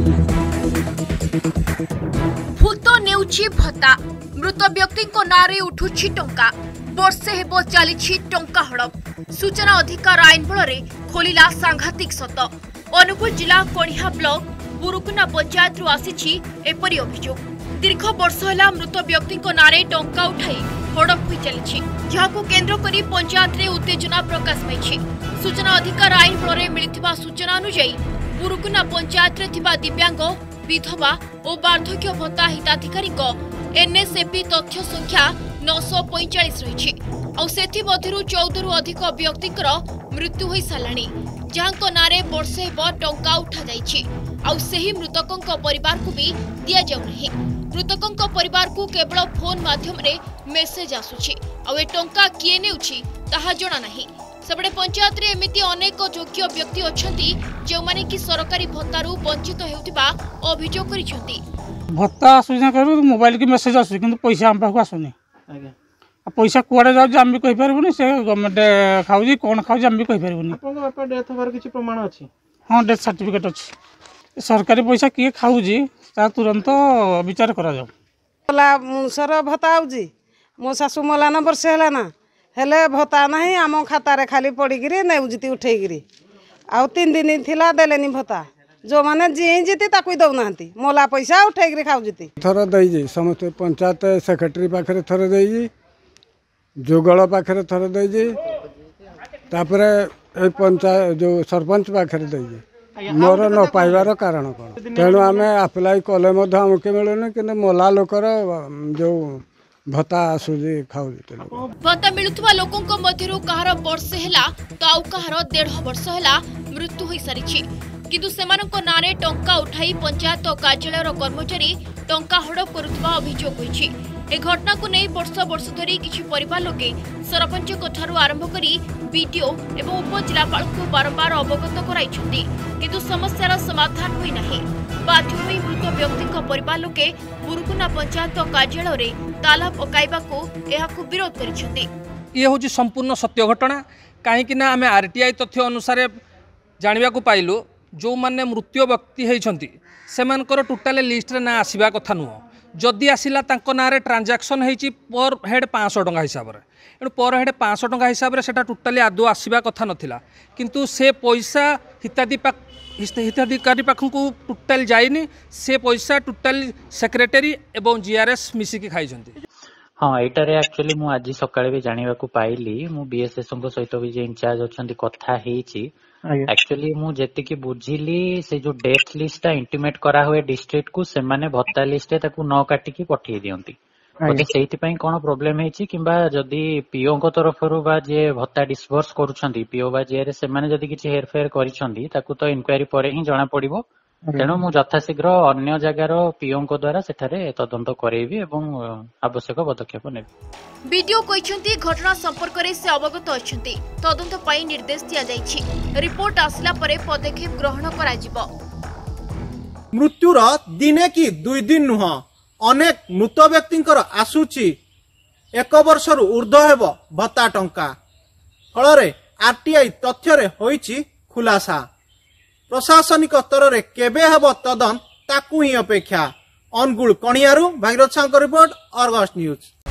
भूत नेउछि भत्ता मृत व्यक्ति नारे उठुछि टंका वर्षे हेबो चली टंका हड़प सूचना अधिकार आईन बल खोलिला सांघातिक सत अनुगुल जिला कणिहा ब्लॉक बुरुकुना पंचायत रु आसी एपरी अभियोग दीर्घ वर्ष है मृत व्यक्ति नारे टंका उठाई हड़प हो चली जहां केन्द्र करी पंचायत रे उत्तेजना प्रकाश पाई सूचना अधिकार आईन बल मिलथिबा सूचना अनुसार बुरुकुना पंचायत रे थिबा दिव्यांग विधवा और वार्धक्य भत्ता हिताधिकारी एनएसएपी तथ्य संख्या 945 रही मध्यरु 14 रु अधिक व्यक्ति मृत्यु हो साराणी जहां नारे वर्षे हेब टंका उठा जाही मृतकों परिवार को भी दि जाऊना मृतकों परिवार को केवल फोन माध्यम रे मेसेज आसुछि आ टंका किए नेउछि ताहा जणा नाही सेबड़े पंचायत रे एमिति अनेक योग्य व्यक्ति अछंती जो माने कि सरकारी भत्तारू वंचित हेउतिबा अभियोग करिसेंती भत्ता आसुना करू मोबाइल की मेसेज आसु किंतु पैसा हम पाखु आसुनी आ पैसा कुआडे जाउ हम भी कहि परबुनी से गवर्नमेंट खाउजी कोन खाउजी हम भी कहि परबुनी अपन बापा डेथ होबार किछि प्रमाण अछि हां डेथ सर्टिफिकेट अछि सरकारी पैसा किए खाउजी ता तुरंत विचार करा जाउ मला सर भत्ता आउजी मो सासु मला न वर्ष हैला ना हेले भत्ता नहीं आम खाता खाली पड़ी नेउजती उठेगिरी आउ 3 दिन थिला देलेनी भत्ता जो माने जी जीती ताकू दौना मोला पैसा उठेगिरी खाऊजती थर दे समस्त पंचायत सेक्रेटरी पाखे थर दे जुगल पाखे थर दे पंचायत जो सरपंच पाखे दे मोर न पाइबार कारण कौन तेणु आम आप्लाय कले आमके मिलूनी कि मोला लोकर जो भत्ता आसुजी खाऊजी भत्ता मिलुथुवा लोकंको मध्यरु कहार वर्षे हैला तो आउ कहार 1.5 वर्ष हैला मृत्यु होई सारिछि किंतु सेमानंको नारे टंका उठाई पंचायत कार्यालय कर्मचारी टंका हड़प करुथुवा अभियोग होइछि ए घटना को नहीं वर्ष धरी किछि परिवार लोके सरपंच कोठारु आरंभ करी बीडीओ एवं उपजिलापाल को बारंबार अवगत कराइछन्ति किंतु समस्यार समाधान होई नाही बाध्य होई मृत व्यक्ति परिवार लोके बुरुकुना पंचायत कार्यालय रे ताला पकाइबा को एहाकु विरोध करिछन्ति ये होची संपूर्ण सत्य घटना काहेकि ना आमे आरटीआई तथ्य अनुसार जानिबा को पाइलु जो माने मृत्यु व्यक्ति हेइछन्ति सेमानकर टोटल लिस्ट रे ना आसीबा कथा नुह जदि आसिला तांको नारे ट्रांजैक्शन हेइची पर हेड 500 टंका हिसाब रे एणु पर हेड 500 टंका हिसाब रे सेटा टोटली आदो आसीबा कथा नथिला किंतु से पैसा हिताधिकारी पाखु टोटल जाइनी से पैसा टोटल सेक्रेटरी एवं जीआरएस मिसिकी खाइछन्ति हाँ एटारे एक्चुअली मु आज सकाळे भी जानिबा को पाइली मु बीएसएस को सहित भी जे इंचार्ज अछन्ति कथा हेइची एक्चुअली मु जेतिकी बुझिली से जो डेथ लिस्ट इंटिमेट करा हुए डिस्ट्रिक्ट को से माने भत्ता लिस्ट ताकू न काटिकी पठेई दियंती ओके सेहिति पई कोन प्रॉब्लम हेची किबा जदी पीओ को तरफरु बा जे भत्ता डिस्बर्स करूछन्ती पीओ बा जे से माने जदी किछि हेरफेर करिछन्ती ताकू तो इंक्वायरी परे ही जणा पड़िबो तेणु मु यथाशीघ्र अन्य जगार पीओ द्वारा सेठारे तदंत करेबी एवं आवश्यक पदक्षेप नेबी वीडियो कहिसंती घटना संपर्क रे से अवगत अछंती तदंत पई निर्देश दिया जाईछि रिपोर्ट आसला परे पदक्षेप ग्रहण करा जिवो मृत्युर दिने की 2 दिन नुह अनेक मृत व्यक्तिंकर आसुची 1 वर्षरु ऊर्ध्व हेबो भत्ता टंका फलरे आरटीआई तथ्य रे होईची खुलासा प्रशासनिक स्तर रे केबे हेबो तदन ताकू ही अपेक्षा अनुगुल कणियारू Bhagirath Sahu report Argus news.